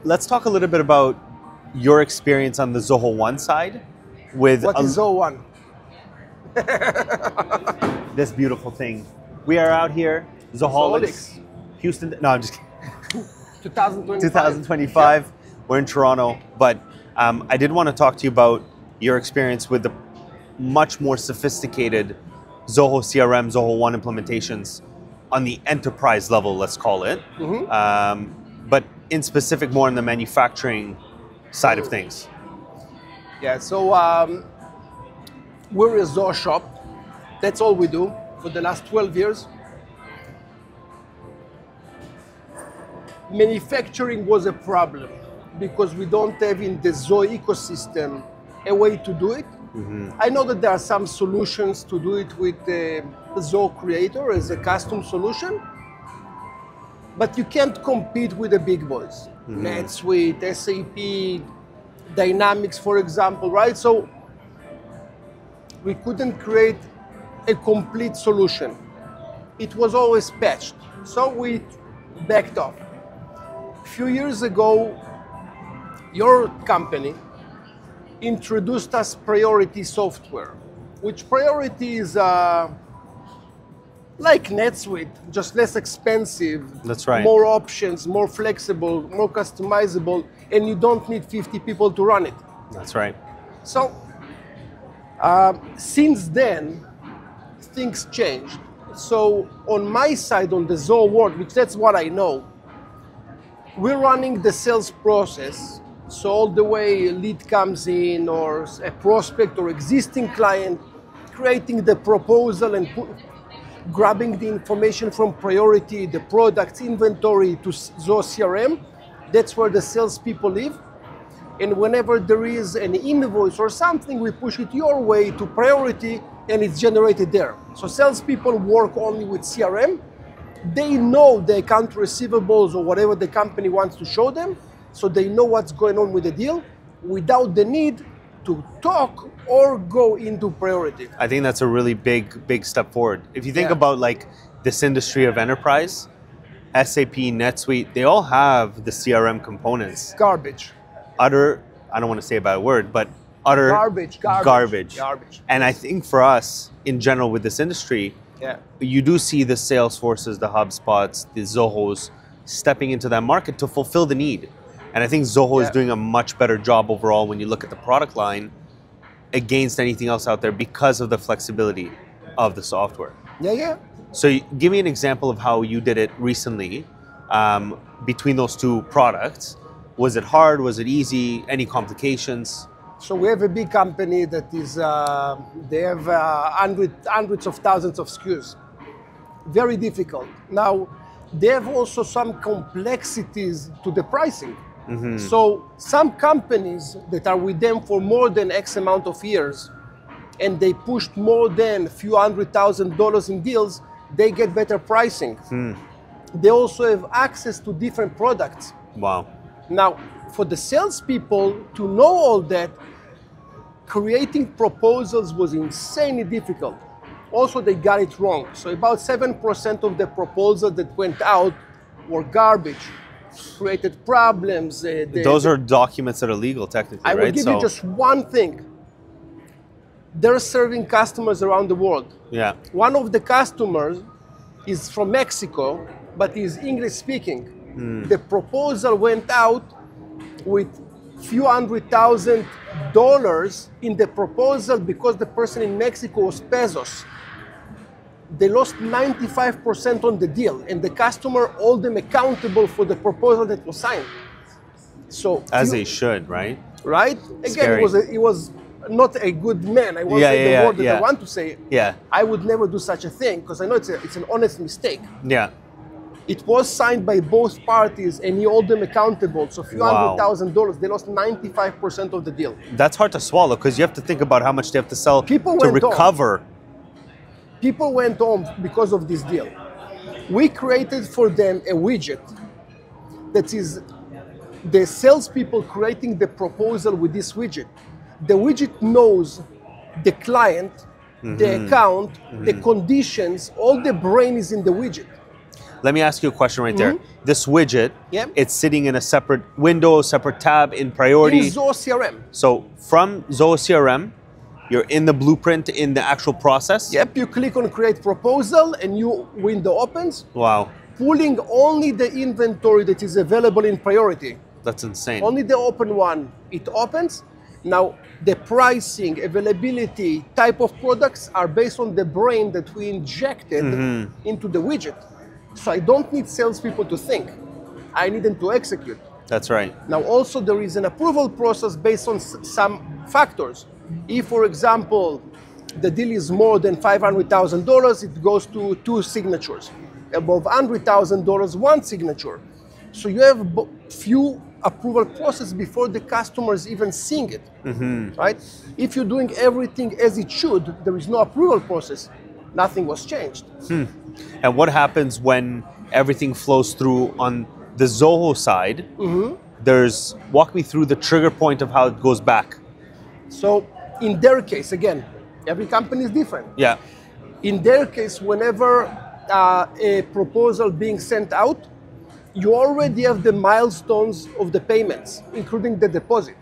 let's talk a little bit about your experience on the Zoho One side with What is Zoho One? this beautiful thing. We are out here, Zoholics, Houston. No, I'm just kidding. 2025. Yeah. We're in Toronto, but I did want to talk to you about your experience with the much more sophisticated Zoho CRM, Zoho One implementations on the enterprise level, let's call it. But in specific, more on the manufacturing side of things. Yeah, so we're a Zoho shop. That's all we do for the last 12 years. Manufacturing was a problem because we don't have in the Zoho ecosystem a way to do it. I know that there are some solutions to do it with the Zoho Creator as a custom solution, but you can't compete with the big boys. NetSuite, SAP, Dynamics, for example, right? So we couldn't create a complete solution. It was always patched, so we backed off. A few years ago, your company introduced us Priority software, which Priority is like NetSuite, just less expensive. That's right. More options, more flexible, more customizable, and you don't need 50 people to run it. That's right. So since then, things changed. So on my side, on the Zoho world, which that's what I know, we're running the sales process. So all the way a lead comes in, or a prospect or existing client, creating the proposal and grabbing the information from Priority, the products, inventory to Zoho CRM. That's where the salespeople live. And whenever there is an invoice or something, we push it your way to Priority and it's generated there. So salespeople work only with CRM. They know the account receivables or whatever the company wants to show them. So they know what's going on with the deal without the need to talk or go into Priority. I think that's a really big step forward. If you think about like this industry of enterprise, SAP, NetSuite, they all have the CRM components. Garbage. Utter, I don't want to say a bad word, but utter garbage. And I think for us, in general with this industry, you do see the Salesforces, the HubSpots, the Zohos stepping into that market to fulfill the need. And I think Zoho is doing a much better job overall when you look at the product line against anything else out there because of the flexibility of the software. So give me an example of how you did it recently between those two products. Was it hard? Was it easy? Any complications? So we have a big company that is, they have hundreds of thousands of SKUs. Very difficult. Now, they have also some complexities to the pricing. So some companies that are with them for more than X amount of years, and they pushed more than a few $100,000 in deals, they get better pricing. They also have access to different products. Wow. Now, for the salespeople to know all that, creating proposals was insanely difficult. Also, they got it wrong. So about 7% of the proposals that went out were garbage, created problems. Those are documents that are legal technically, right? I will give you just one thing. They're serving customers around the world. One of the customers is from Mexico, but is English speaking. The proposal went out with few $100,000 in the proposal because the person in Mexico was pesos. They lost 95% on the deal, and the customer held them accountable for the proposal that was signed. So as they should, right? Right? Again, it was not a good man. I won't say the word that I want to say. I would never do such a thing because I know it's an honest mistake. It was signed by both parties, and he held them accountable. So a few $100,000, they lost 95% of the deal. That's hard to swallow because you have to think about how much they have to sell to recover. People went home because of this deal. We created for them a widget that is the salespeople creating the proposal with this widget. The widget knows the client, the account, the conditions, all the brain is in the widget. Let me ask you a question right there. This widget, it's sitting in a separate window, separate tab in Priority. In Zoho CRM. So from Zoho CRM, you're in the blueprint in the actual process? Yep, you click on Create Proposal, a new window opens. Wow. Pulling only the inventory that is available in Priority. That's insane. Only the open one, it opens. Now, the pricing, availability, type of products are based on the brain that we injected into the widget. So I don't need salespeople to think. I need them to execute. That's right. Now, also there is an approval process based on some factors. If, for example, the deal is more than $500,000, it goes to 2 signatures. Above $100,000, 1 signature. So you have few approval process before the customer is even seeing it, right? If you're doing everything as it should, there is no approval process. Nothing was changed. And what happens when everything flows through on the Zoho side? Walk me through the trigger point of how it goes back. So in their case, again, every company is different. Yeah. In their case, whenever a proposal being sent out, you already have the milestones of the payments, including the deposit.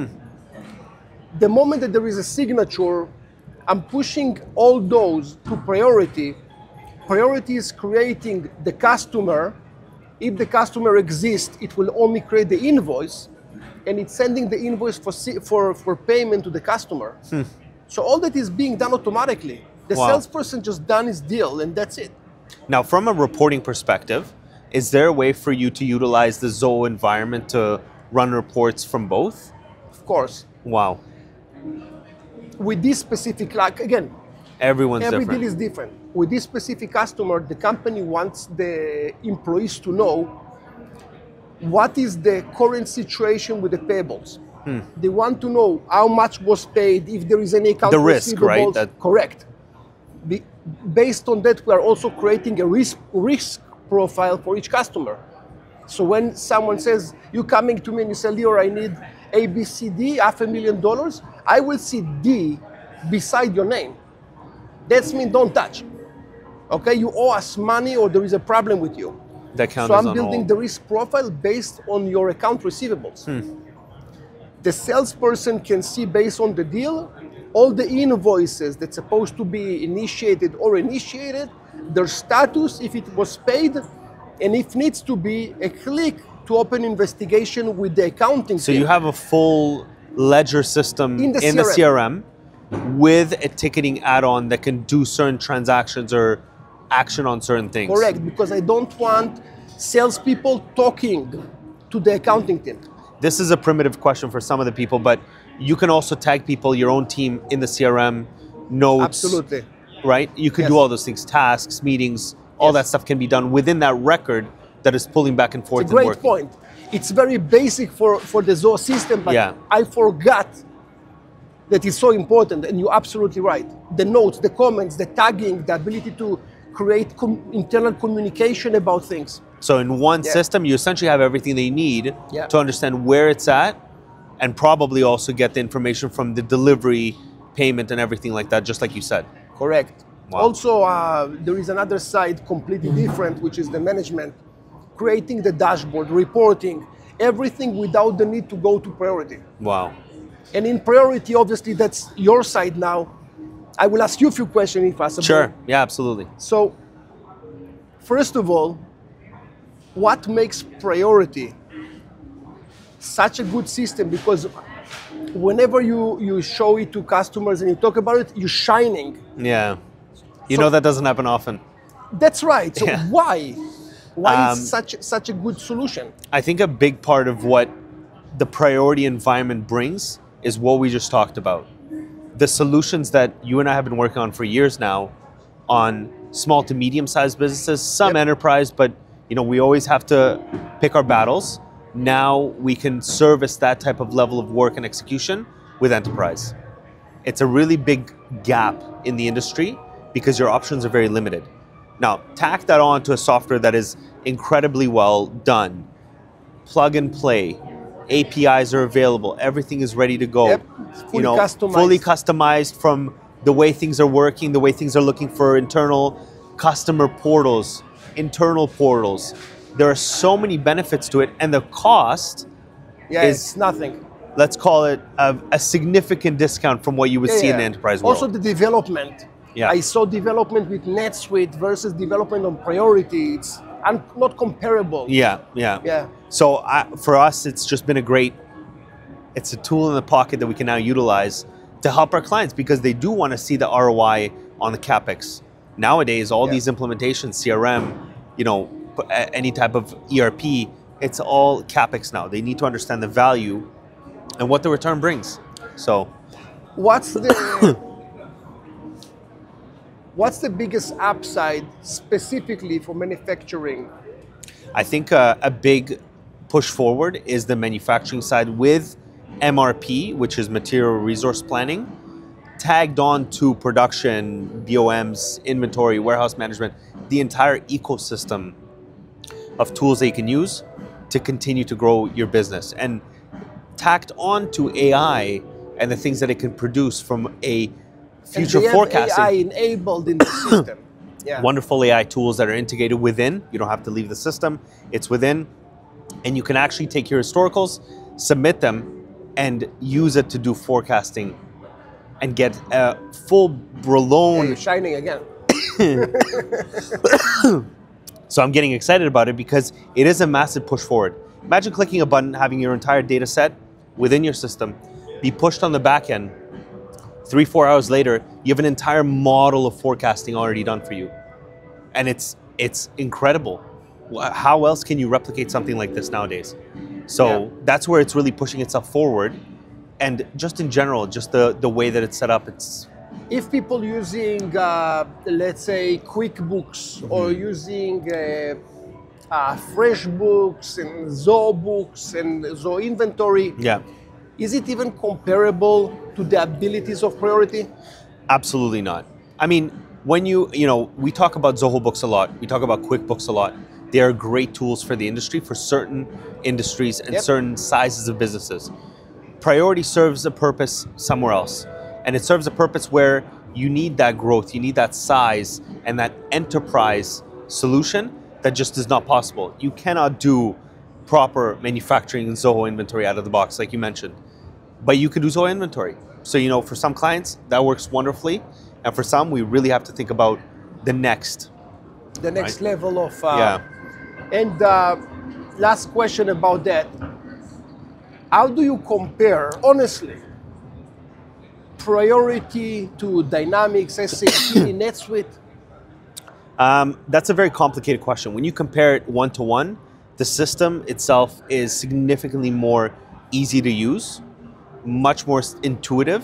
The moment that there is a signature, I'm pushing all those to Priority. Priority is creating the customer. If the customer exists, it will only create the invoice, and it's sending the invoice for payment to the customer. So all that is being done automatically. The salesperson just done his deal, and that's it. Now, from a reporting perspective, is there a way for you to utilize the Zoho environment to run reports from both? Of course. Wow. With this specific, like again, every deal is different. With this specific customer, the company wants the employees to know what is the current situation with the payables. They want to know how much was paid, if there is any account the risk, right? Correct. Based on that, we are also creating a risk profile for each customer. So when someone says, you coming to me and you say, Lior, I need A, B, C, D, $500,000, I will see D beside your name. That's mean don't touch. Okay, you owe us money or there is a problem with you. So I'm building the risk profile based on your account receivables. The salesperson can see based on the deal, all the invoices that's supposed to be initiated or initiated, their status, if it was paid, and if needs to be, a click to open investigation with the accounting team. So you have a full ledger system in the CRM with a ticketing add-on that can do certain transactions or action on certain things. Correct, because I don't want salespeople talking to the accounting team. This is a primitive question for some of the people, but you can also tag people, your own team in the CRM, notes. Absolutely. Right? You can do all those things, tasks, meetings, all that stuff can be done within that record that is pulling back and forth. It's a great point. It's very basic for the Zoho system, but I forgot that it's so important, and you're absolutely right. The notes, the comments, the tagging, the ability to create internal communication about things. So in one system, you essentially have everything they need to understand where it's at, and probably also get the information from the delivery, payment, and everything like that, just like you said. Correct. Wow. Also, there is another side completely different, which is the management, creating the dashboard, reporting, everything without the need to go to Priority. Wow. And in Priority, obviously, that's your side now. I will ask you a few questions if possible. Sure, yeah, absolutely. So, first of all, what makes Priority such a good system? Because whenever you show it to customers and you talk about it, you're shining. Yeah. You know that doesn't happen often. That's right. So why? Why is such a good solution? I think a big part of what the Priority environment brings is what we just talked about. The solutions that you and I have been working on for years now on small to medium-sized businesses, some enterprise, but we always have to pick our battles. Now we can service that type of level of work and execution with enterprise. It's a really big gap in the industry because your options are very limited. Now, tack that on to a software that is incredibly well done. Plug and play. APIs are available. Everything is ready to go. Yep. Fully customized from the way things are working, the way things are looking for internal customer portals, internal portals. There are so many benefits to it, and the cost it's nothing. Let's call it a significant discount from what you would see in the enterprise world. Also the development. Yeah. I saw development with NetSuite versus development on Priority. It's not comparable. Yeah. So for us, it's just been it's a tool in the pocket that we can now utilize to help our clients, because they do want to see the ROI on the CapEx. Nowadays, all these implementations, CRM, any type of ERP, it's all CapEx now. They need to understand the value and what the return brings. So, what's the biggest upside specifically for manufacturing? I think a big push forward is the manufacturing side with MRP, which is material resource planning, tagged on to production, BOMs, inventory, warehouse management, the entire ecosystem of tools that you can use to continue to grow your business, and tacked on to AI and the things that it can produce from a future forecasting. AI enabled in the system. Wonderful AI tools that are integrated within. You don't have to leave the system. It's within. And you can actually take your historicals, submit them, and use it to do forecasting and get a full-blown... You're shining again. So I'm getting excited about it because it is a massive push forward. Imagine clicking a button, having your entire data set within your system be pushed on the back end. 3-4 hours later, you have an entire model of forecasting already done for you. And it's incredible. How else can you replicate something like this nowadays? So that's where it's really pushing itself forward. And just in general, just the way that it's set up, it's... If people using, let's say, QuickBooks or using FreshBooks and Zoho Books and Zoho Inventory, is it even comparable to the abilities of Priority? Absolutely not. I mean, when we talk about Zoho Books a lot, we talk about QuickBooks a lot. They are great tools for the industry, for certain industries and certain sizes of businesses. Priority serves a purpose somewhere else. And it serves a purpose where you need that growth, you need that size and that enterprise solution that just is not possible. You cannot do proper manufacturing in Zoho Inventory out of the box, like you mentioned. But you can do Zoho Inventory. So, for some clients, that works wonderfully. And for some, we really have to think about the next. The next level of... And last question about that. How do you compare, honestly, Priority to Dynamics, SAP, NetSuite? That's a very complicated question. When you compare it one-to-one, the system itself is significantly more easy to use, much more intuitive.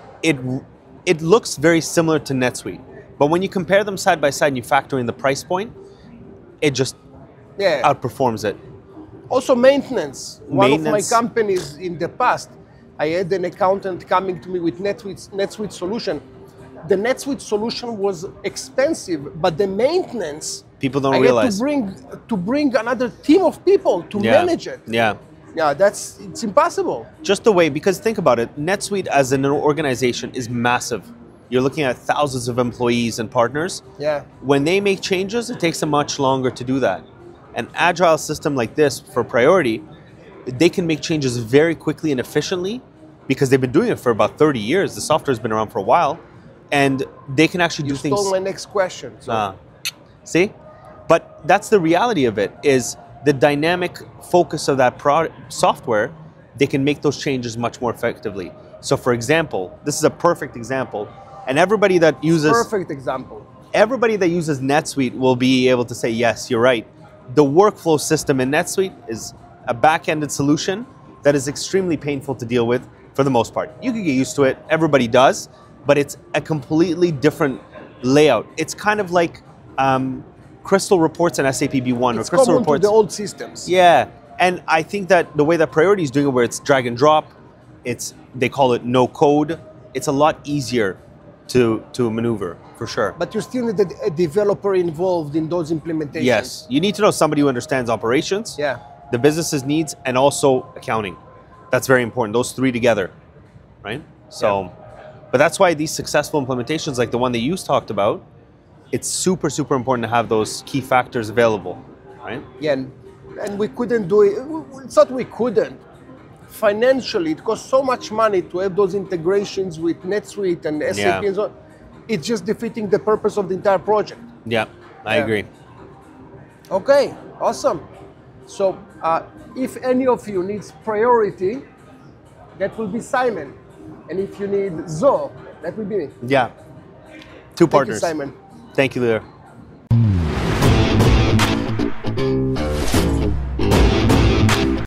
It looks very similar to NetSuite, but when you compare them side by side and you factor in the price point, it just outperforms it. Also maintenance. One of my companies in the past, I had an accountant coming to me with NetSuite solution. The NetSuite solution was expensive, but the maintenance, people don't realize. I had to bring another team of people to manage it. Yeah, it's impossible. Just the way, because think about it, NetSuite as an organization is massive. You're looking at thousands of employees and partners. When they make changes, it takes them much longer to do that. An agile system like this for Priority, they can make changes very quickly and efficiently because they've been doing it for about 30 years. The software's been around for a while, and they can actually do things. You stole my next question. So. See? But that's the reality of it, is the dynamic focus of that software, they can make those changes much more effectively. So for example, this is a perfect example, and everybody that uses... Perfect example. Everybody that uses NetSuite will be able to say, yes, you're right. The workflow system in NetSuite is a back-ended solution that is extremely painful to deal with for the most part. You can get used to it, everybody does, but it's a completely different layout. It's kind of like Crystal Reports and SAP B1 or Crystal common Reports. To the old systems. Yeah, and I think that the way that Priority is doing it, where it's drag and drop, they call it no code, it's a lot easier to maneuver, for sure. But you still need a developer involved in those implementations. Yes, you need to know somebody who understands operations, the business's needs, and also accounting. That's very important, those three together, right? So, but that's why these successful implementations, like the one that you talked about, it's super, super important to have those key factors available, right? Yeah, and we couldn't do it. It's not we couldn't. Financially, it costs so much money to have those integrations with NetSuite and SAP and so on. It's just defeating the purpose of the entire project. Yeah, I agree. Okay, awesome. So if any of you needs Priority, that will be Simon. And if you need Zoho, that will be me. Yeah. Two partners. Thank you, Simon. Thank you, Lear.